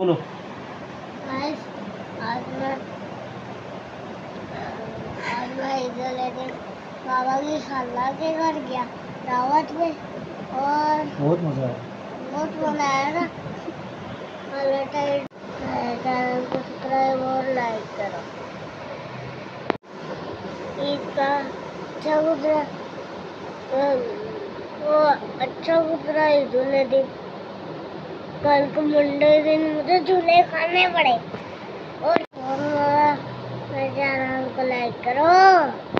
बोलो। गाइस, आज मैं इधर लेके बाबा की खाला के घर गया दावत में और बहुत मजा आया। बहुत मजा आया ना। चैनल को सब्सक्राइब और लाइक करो। ईद का अच्छा गुजरा, वो अच्छा गुजरा ईद-उल दिन। कल को मंडे दिन मुझे झूले खाने पड़े और मेरे चैनल को लाइक करो।